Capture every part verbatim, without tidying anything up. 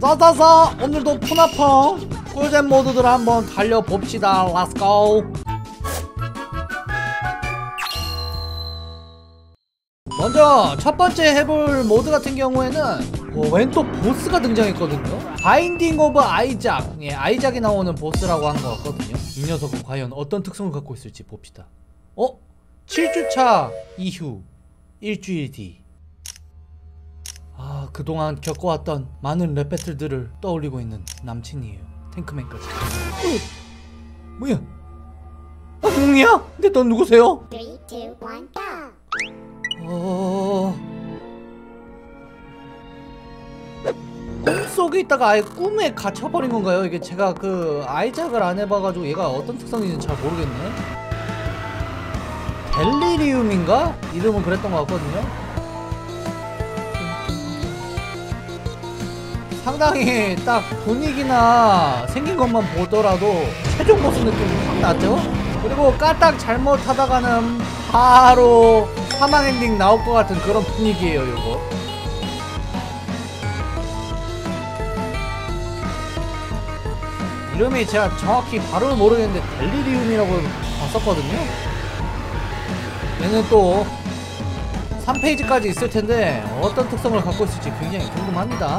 싸싸싸 오늘도 푸나펑 꿀잼 모드들 한번 달려봅시다. 렛츠고. 먼저 첫번째 해볼 모드 같은 경우에는 어, 웬 또 보스가 등장했거든요. 바인딩 오브 아이작. 예, 아이작이 나오는 보스라고 하는 것 같거든요. 이 녀석은 과연 어떤 특성을 갖고 있을지 봅시다. 어? 칠 주차 이후 일주일 뒤. 아, 그동안 겪어왔던 많은 랩 배틀들을 떠올리고 있는 남친이에요. 탱크맨까지. 어? 뭐야? 아, 웅이야? 근데 넌 누구세요? three, two, one, go. 어... 꿈속에 있다가 아예 꿈에 갇혀버린 건가요? 이게 제가 그 아이작을 안 해봐가지고 얘가 어떤 특성인지는 잘 모르겠네. 델리리움인가? 이름은 그랬던 것 같거든요. 상당히 딱 분위기나 생긴 것만 보더라도 최종 보스 느낌이 확 나죠? 그리고 까딱 잘못하다가는 바로 사망 엔딩 나올 것 같은 그런 분위기예요, 이거. 이름이 제가 정확히 발음을 모르겠는데 델리리움이라고 봤었거든요. 얘는 또 삼 페이지까지 있을 텐데 어떤 특성을 갖고 있을지 굉장히 궁금합니다.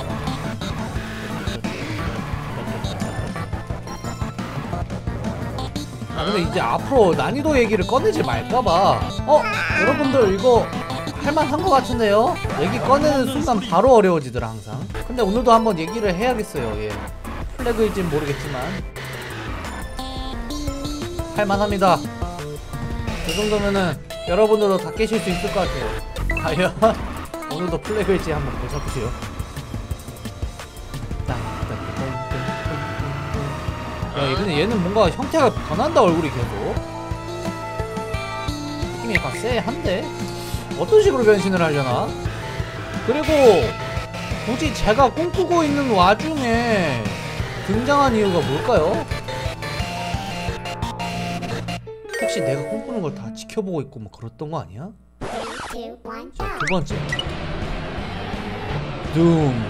아, 근데 이제 앞으로 난이도 얘기를 꺼내지 말까봐. 어? 여러분들 이거 할만한 것 같은데요? 얘기 꺼내는 순간 바로 어려워지더라 항상. 근데 오늘도 한번 얘기를 해야겠어요. 예. 플래그일진 모르겠지만 할만합니다. 그 정도면은 여러분들도 다 깨실 수 있을 것 같아요. 과연 오늘도 플래그일지 한번 보자보세요. 야, 근데 얘는 뭔가 형태가 변한다. 얼굴이 계속 느낌이 약간 쎄한데? 어떤 식으로 변신을 하려나? 그리고 굳이 제가 꿈꾸고 있는 와중에 등장한 이유가 뭘까요? 혹시 내가 꿈꾸는 걸 다 지켜보고 있고 뭐 그랬던 거 아니야? 자, 두 번째 둠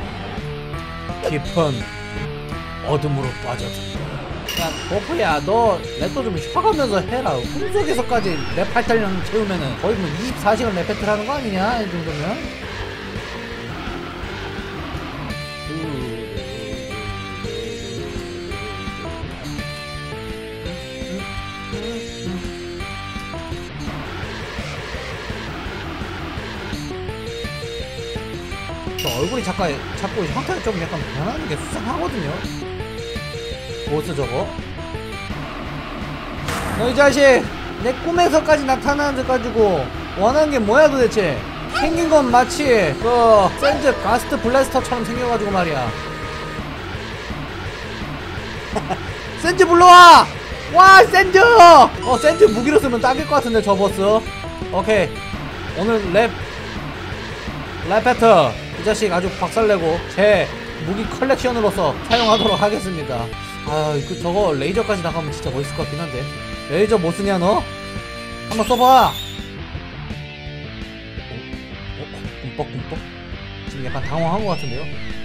깊은 어둠으로 빠져든다. 야, 버프야, 너 랩도 좀 쉬어가면서 해라. 꿈속에서까지 랩 팔탈량 채우면은 거의 뭐 이십사 시간 랩 배틀 하는 거 아니냐? 이 정도면. 저 얼굴이 잠깐 자꾸 형태가 좀 약간 변하는 게 수상하거든요. 보스 저거. 너 이 자식, 내 꿈에서까지 나타나는 데 가지고 원하는 게 뭐야 도대체? 생긴 건 마치 그 샌즈 가스트 블래스터처럼 생겨가지고 말이야. 샌즈 불러와! 와, 샌즈! 어, 샌즈 무기로 쓰면 딱일 것 같은데 저 보스. 오케이, 오늘 랩 랩 배틀 이 자식 아주 박살내고 제 무기 컬렉션으로서 사용하도록 하겠습니다. 아, 그 저거 레이저까지 나가면 진짜 멋있을 것 같긴 한데. 레이저 뭐 쓰냐 너? 한번 써봐. 어? 어? 꿈뻑꿈뻑? 지금 약간 당황한 것 같은데요?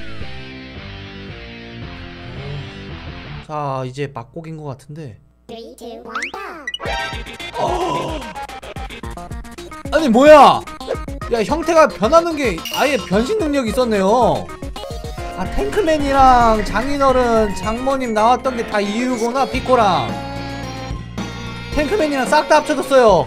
어... 자, 이제 막곡인 것 같은데. three, two, one, go. 어... 아니 뭐야? 야, 형태가 변하는 게 아예 변신 능력이 있었네요. 아, 탱크맨이랑 장인어른 장모님 나왔던 게 다 이유구나. 피코랑 탱크맨이랑 싹 다 합쳐졌어요.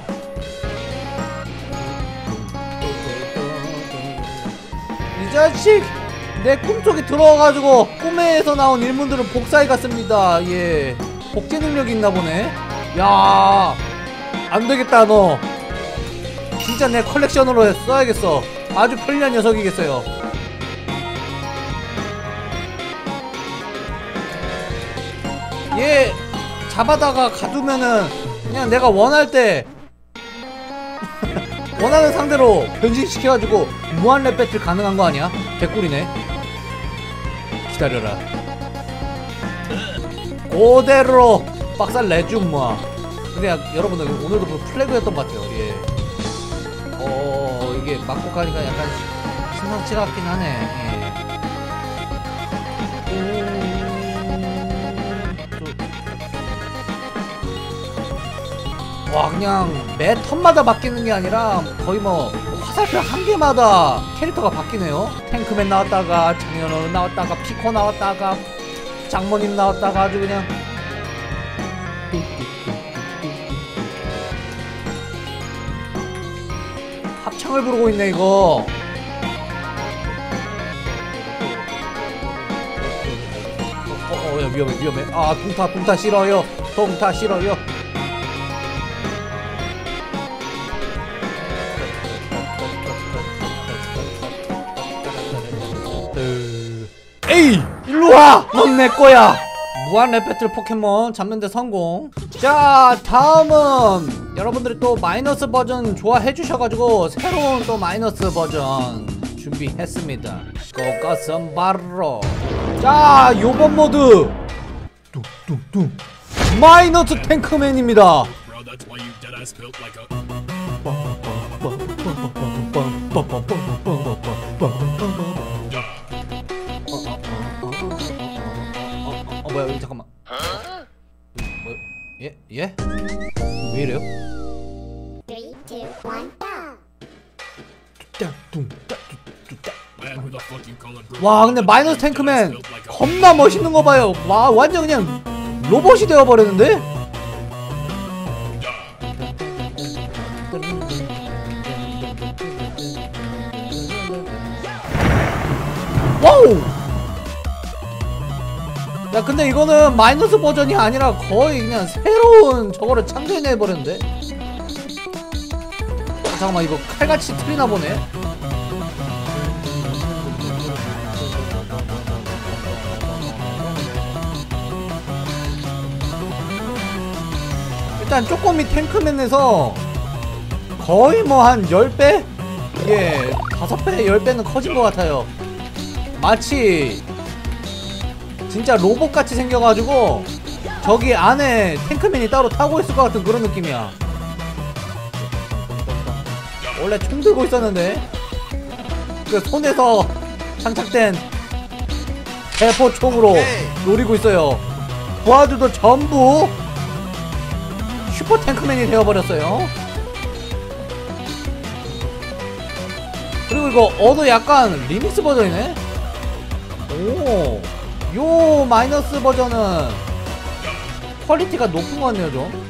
이 자식, 내 꿈속에 들어와가지고 꿈에서 나온 일문들은 복사해 갔습니다. 예, 복제 능력이 있나 보네. 야, 안되겠다. 너 진짜 내 컬렉션으로 써야겠어. 아주 편리한 녀석이겠어요. 얘 잡아다가 가두면은 그냥 내가 원할 때 원하는 상대로 변신시켜가지고 무한 랩 배틀 가능한 거 아니야? 개꿀이네. 기다려라. 그대로 박살 내줌 뭐. 근데 여러분들 오늘도 그 플래그였던 것 같아요. 예. 어, 이게 맞고 가니까 약간 심상치 같긴 하네. 예. 와 그냥 매 턴마다 바뀌는 게 아니라 거의 뭐 화살표 한 개마다 캐릭터가 바뀌네요. 탱크맨 나왔다가 장현우 나왔다가 피코 나왔다가 장모님 나왔다가 아주 그냥 합창을 부르고 있네 이거. 어어 야 위험해 위험해. 아 동타 동타 싫어요. 동타 싫어요. 에이 일로와 넌 내거야. 무한 랩배틀 포켓몬 잡는데 성공. 자 다음은 여러분들이 또 마이너스 버전 좋아해 주셔가지고 새로운 또 마이너스 버전 준비했습니다. 고가선 바로. 자 요번 모드 뚱뚱뚱 마이너스 탱크맨입니다. 어 뭐야 여기 잠깐만. 뭐 예? 예? 왜 이래요? Three, two, one, go. 와 근데 마이너스 탱크맨 겁나 멋있는 거 봐요. 와 완전 그냥 로봇이 되어 버렸는데? 와우! 야 근데 이거는 마이너스 버전이 아니라 거의 그냥 새로운 저거를 창조해내 버렸는데? 아, 잠깐만 이거 칼같이 틀리나 보네. 일단 쪼꼬미 탱크맨에서 거의 뭐 한 십 배? 이게 다섯 배, 십 배는 커진 것 같아요. 마치 진짜 로봇같이 생겨가지고 저기 안에 탱크맨이 따로 타고 있을 것 같은 그런 느낌이야. 원래 총 들고 있었는데 그 손에서 장착된 대포총으로 노리고 있어요. 부하들도 전부 슈퍼 탱크맨이 되어버렸어요. 그리고 이거 어도 약간 리믹스 버전이네? 오, 요 마이너스 버전은 퀄리티가 높은 것 같네요 좀.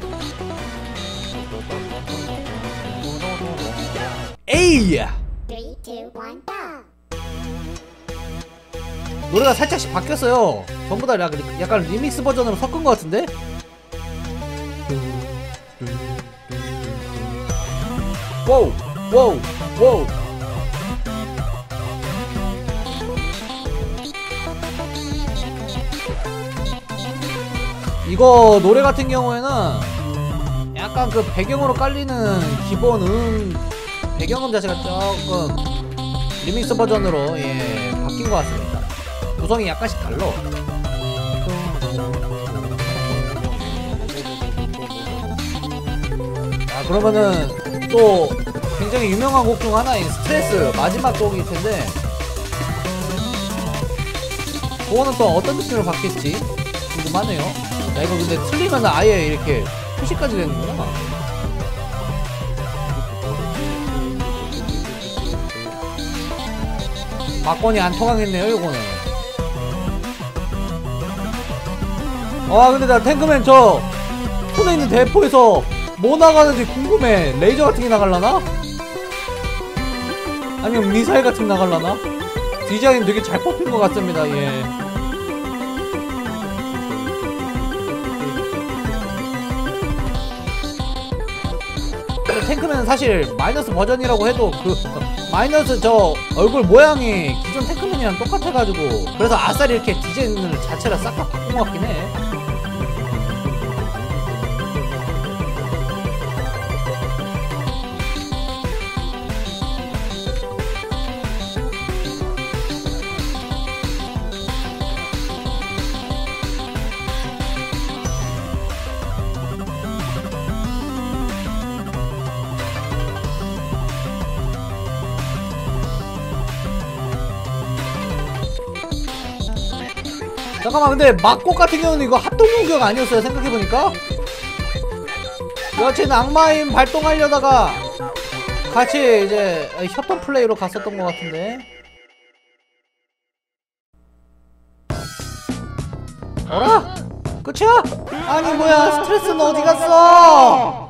에이! Three, two, one, go. 노래가 살짝씩 바뀌었어요. 전부 다 약간 리믹스 버전으로 섞은 것 같은데? 와우! 와우! 와우! 이거 노래 같은 경우에는 약간 그 배경으로 깔리는 기본 음 배경음 자체가 조금 리믹스 버전으로 예 바뀐 것 같습니다. 구성이 약간씩 달라. 아 그러면은 또 굉장히 유명한 곡 중 하나인 스트레스 마지막 곡일 텐데 그거는 또 어떤 느낌으로 바뀔지 궁금하네요. 야 이거 근데 틀리면 아예 이렇게 표시까지 되는구나. 막건이 안 통하겠네요 이거는. 와 근데 나 탱크맨 저 손에 있는 대포에서 뭐 나가는지 궁금해. 레이저 같은 게 나갈라나? 아니면 미사일 같은 게 나갈라나? 디자인 되게 잘 뽑힌 것 같습니다. 예. 탱크맨은 사실 마이너스 버전이라고 해도 그 마이너스 저 얼굴 모양이 기존 탱크맨이랑 똑같아가지고 그래서 아싸리 이렇게 디자인을 자체를 싹 다 바꾼 것 같긴 해. 잠깐만 근데 막곡 같은 경우는 이거 합동 공격 아니었어요 생각해보니까? 여친 악마인 발동하려다가 같이 이제 협동 플레이로 갔었던 것 같은데. 어라? 끝이야? 아니 뭐야, 스트레스는 어디 갔어?